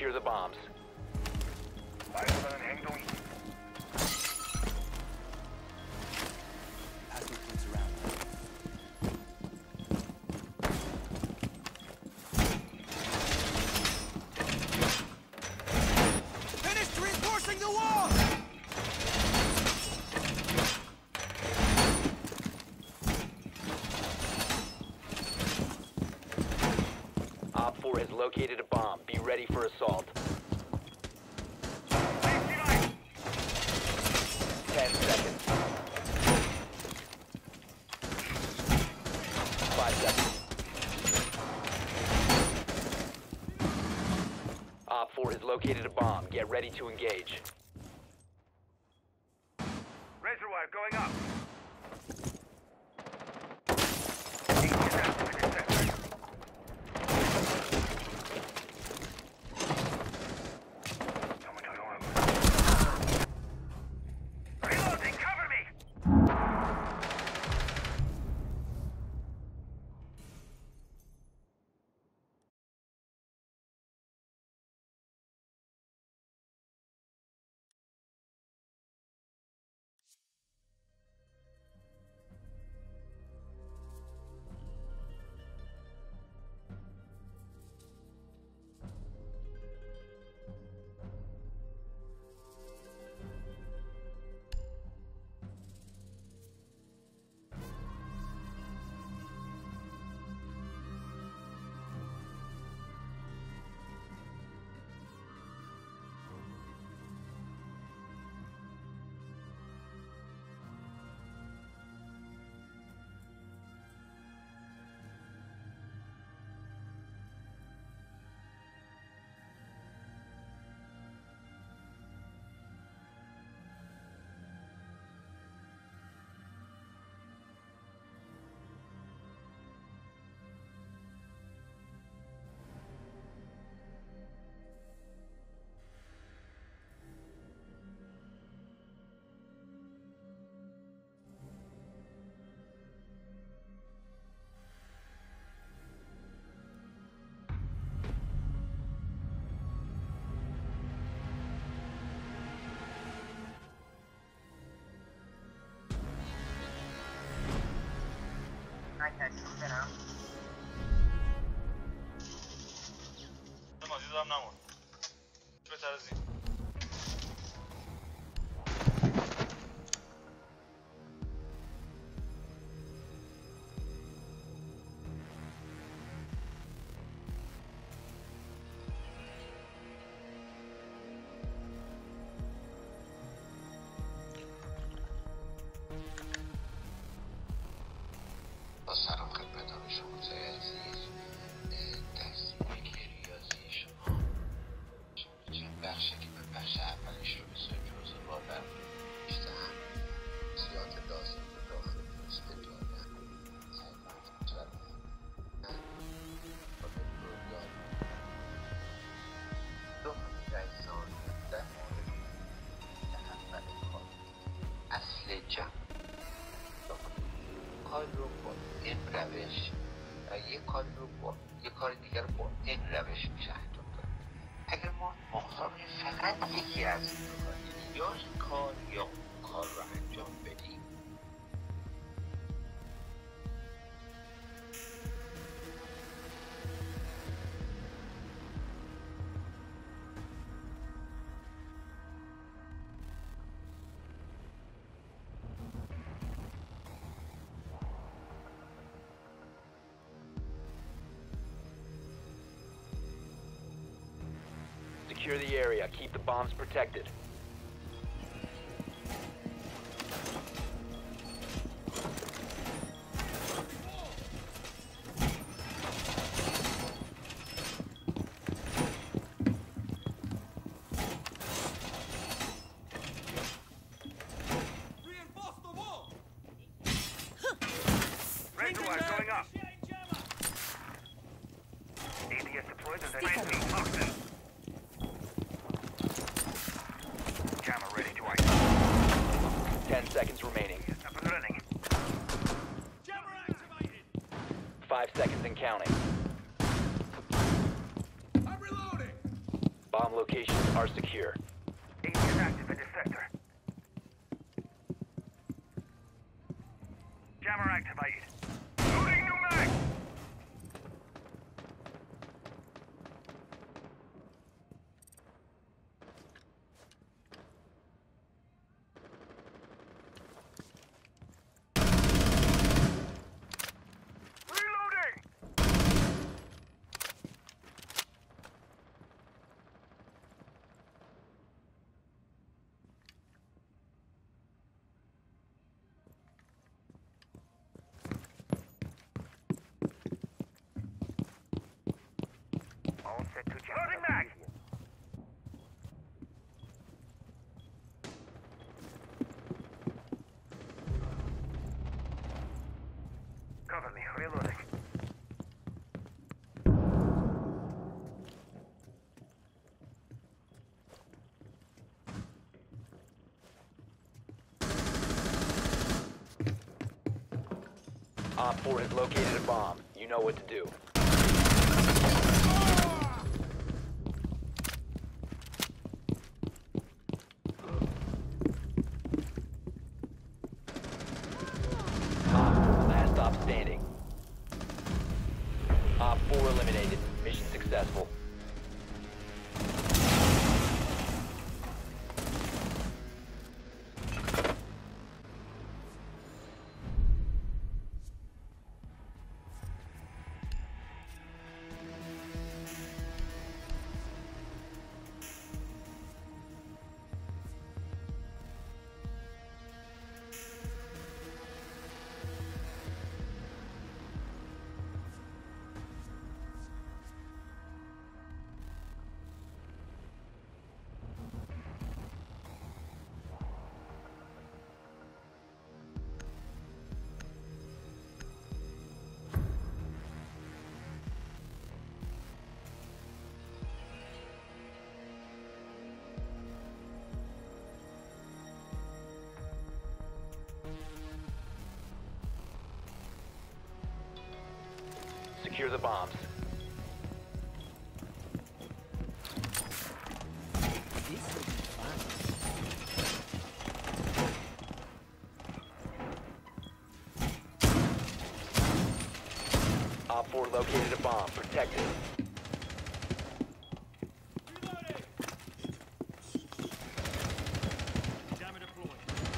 Secure the bombs. Finished reinforcing the wall! Op 4 has located a bomb. Be ready for assault. 10 seconds. 5 seconds. Op 4 has located a bomb. Get ready to engage. Razor wire going up. Reloading, cover me! عزیزم نمون بهتر از این با سلام خدمت شما عزیز تصمیم ریاضی شما چند بخشی که به بخش اولیش رو بسید جزء با بیشتر زیاد لازم به داخل پوست بیادن خدمت جلد با برویان دومی رئیسان در مورد اول کار اصل جمع کار رو با این روش و یک کار دیگر رو با این روش میشه انجام داد. اگر ما مخاطب فقط یکی از این دو کار یا این کار یا اون کار رو انجام بدیم Secure the area. Keep the bombs protected. Reinforce the wall! Razor wire going up. ADS deployed as a toxin. Camera ready to isolate. 10 seconds remaining. Up and running. Jammer activated! 5 seconds and counting. I'm reloading! Bomb Bomb locations are secure. AD is active in this sector. Jammer activated. Loading new mag! Reloading! All set to jam. Loading mag! Cover me, reloading. Op 4 has located a bomb. You know what to do. Op 4, last stop standing. Op 4 eliminated. Mission successful. Secure the bombs. Op 4 located a bomb. Protect it. Reloading! Jammer deployed.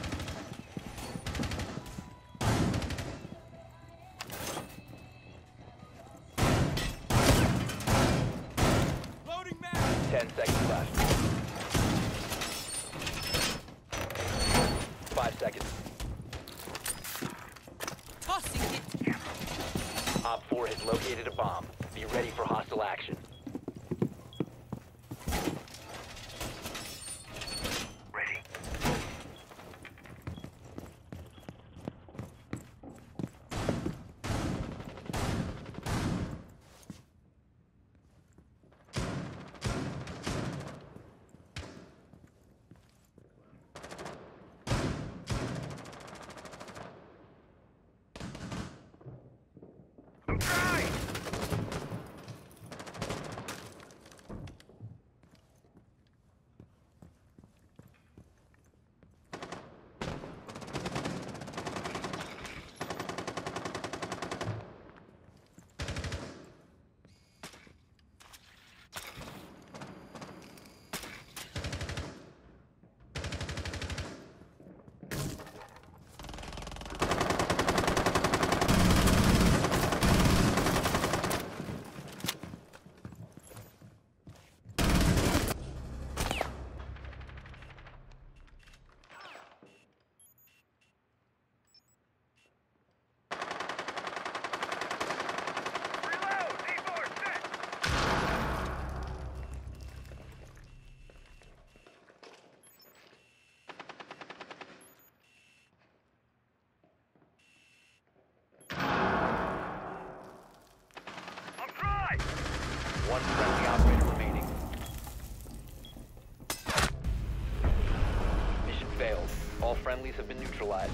Loading mag! 10 seconds left. 5 seconds. Tossing it! Op 4 has located a bomb. Be ready for hostile action. Ready. I'm trying! Reload! D4 set! I'm trying! One friendly operator remaining. Mission failed. All friendlies have been neutralized.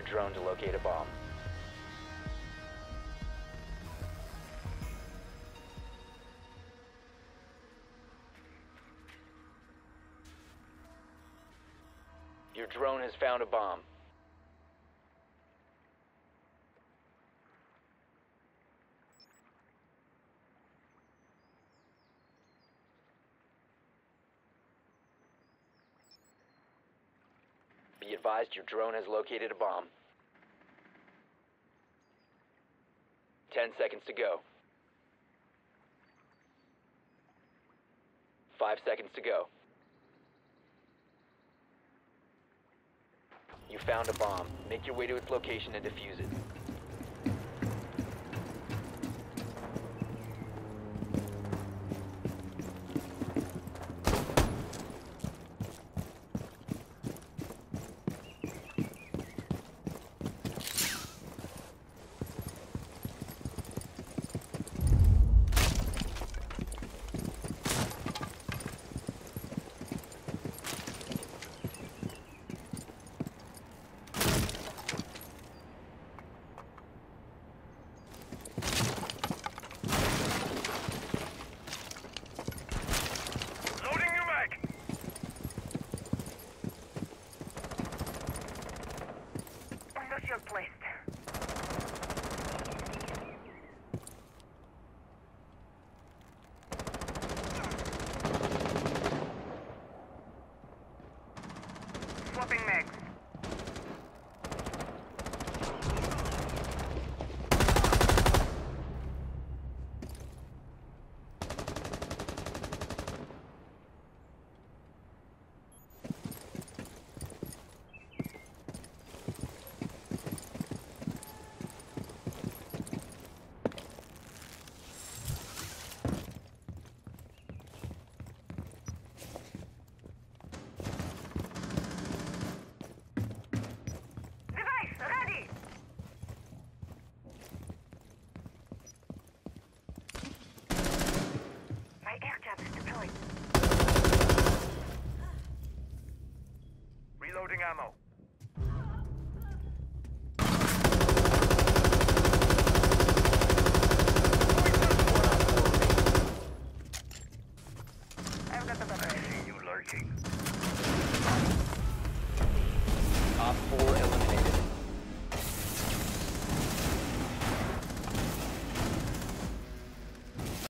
drone to locate a bomb. Your drone has found a bomb. Be advised your drone has located a bomb. 10 seconds to go. 5 seconds to go. You found a bomb. Make your way to its location and defuse it.